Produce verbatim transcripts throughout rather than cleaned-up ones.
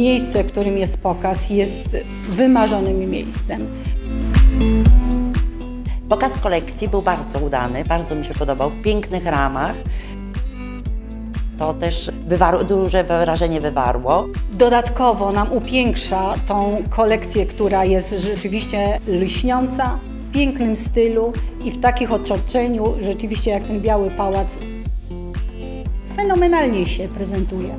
miejsce, w którym jest pokaz, jest wymarzonym miejscem. Pokaz kolekcji był bardzo udany, bardzo mi się podobał, w pięknych ramach. To też wywarło, duże wrażenie wywarło. Dodatkowo nam upiększa tą kolekcję, która jest rzeczywiście lśniąca, w pięknym stylu i w takich otoczeniu, rzeczywiście jak ten Biały Pałac, fenomenalnie się prezentuje.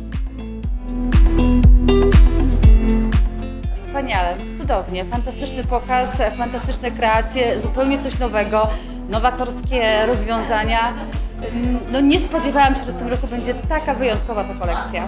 Wspaniale, cudownie, fantastyczny pokaz, fantastyczne kreacje, zupełnie coś nowego, nowatorskie rozwiązania. No nie spodziewałam się, że w tym roku będzie taka wyjątkowa ta kolekcja.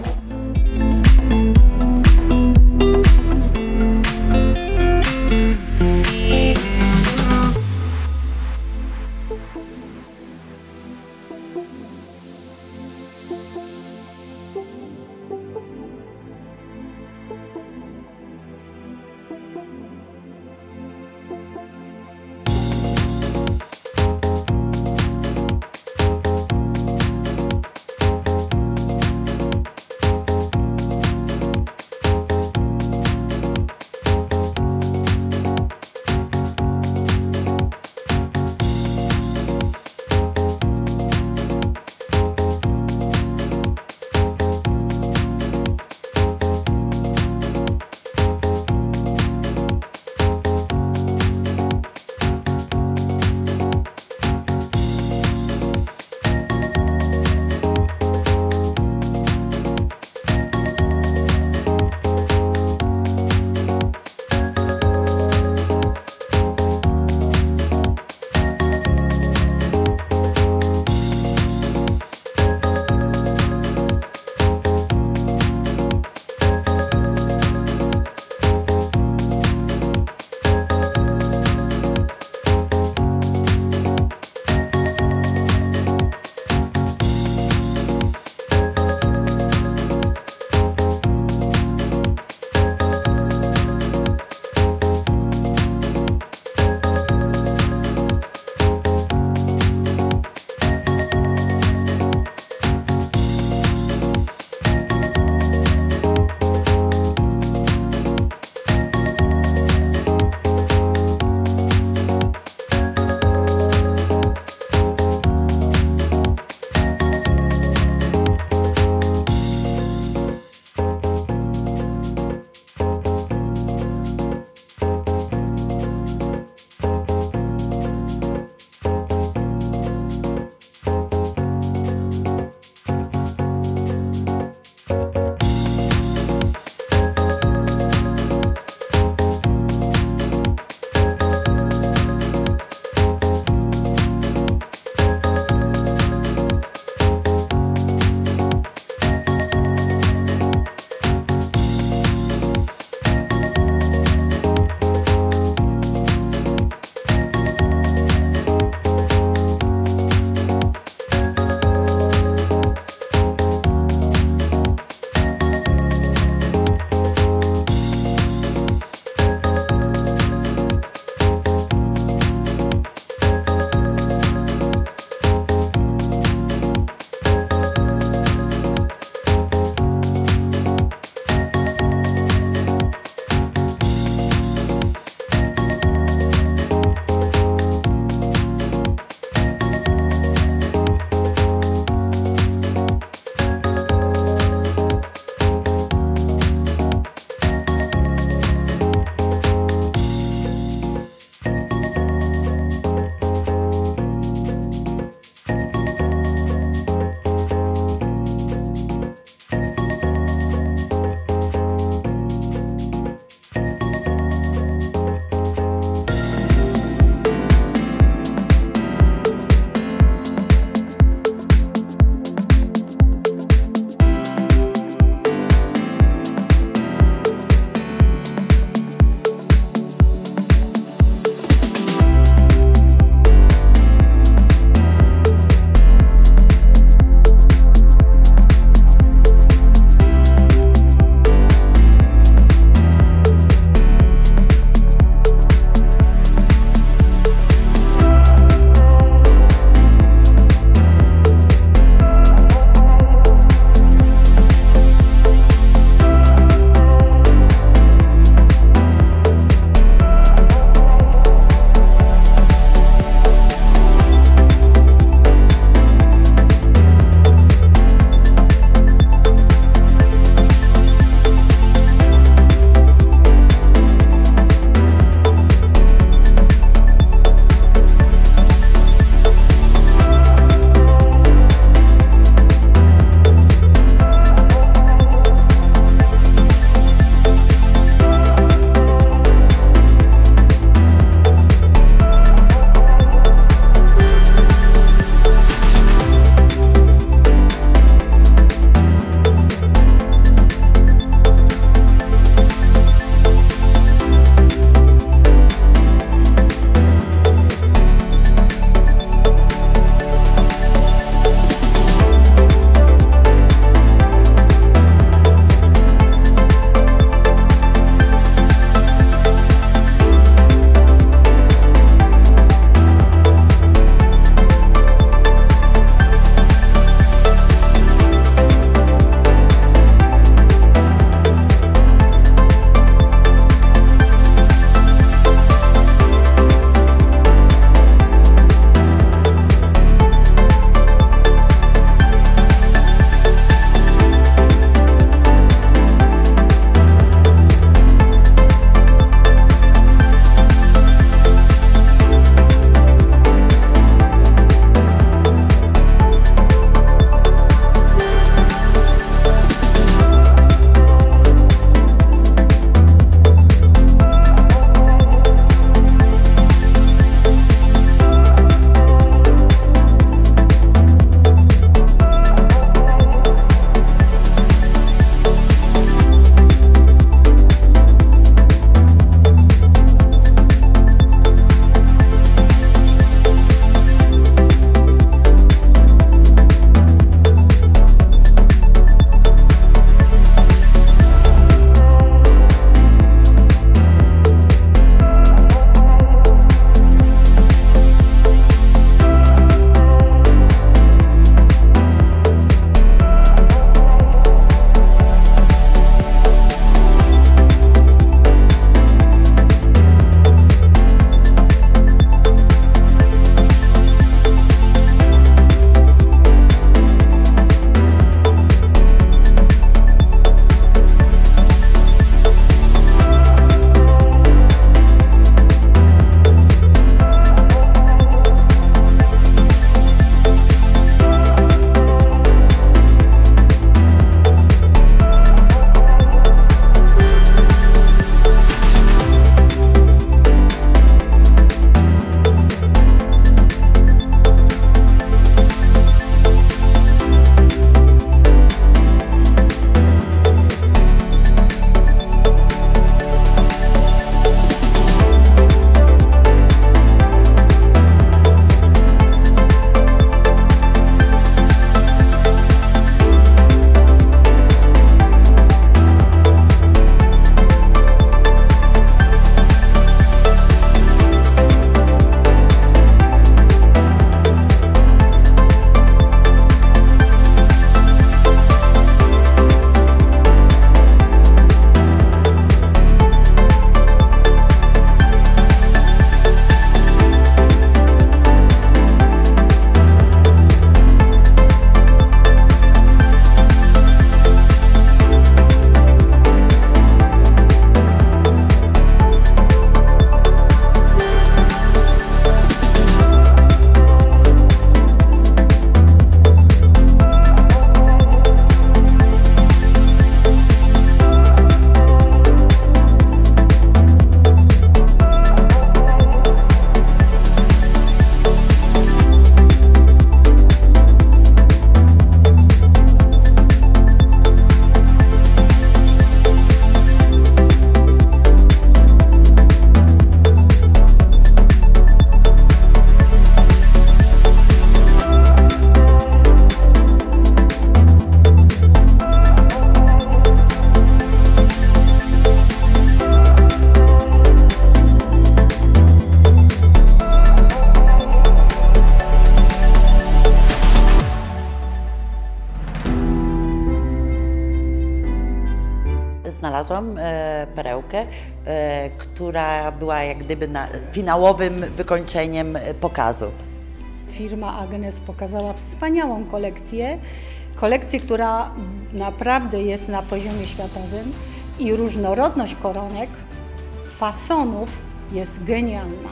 znalazłam e, perełkę, e, która była jak gdyby na, finałowym wykończeniem pokazu. Firma Agnes pokazała wspaniałą kolekcję, kolekcję, która naprawdę jest na poziomie światowym i różnorodność koronek, fasonów jest genialna.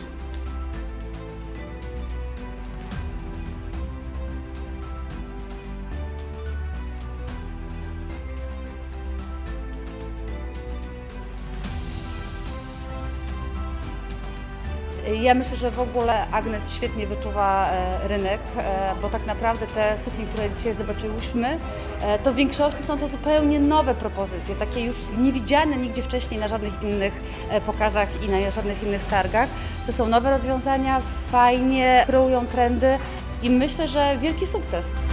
Ja myślę, że w ogóle Agnes świetnie wyczuwa e, rynek, e, bo tak naprawdę te suknie, które dzisiaj zobaczyłyśmy, e, to w większości są to zupełnie nowe propozycje, takie już niewidziane nigdzie wcześniej na żadnych innych e, pokazach i na żadnych innych targach. To są nowe rozwiązania, fajnie kreują trendy i myślę, że wielki sukces.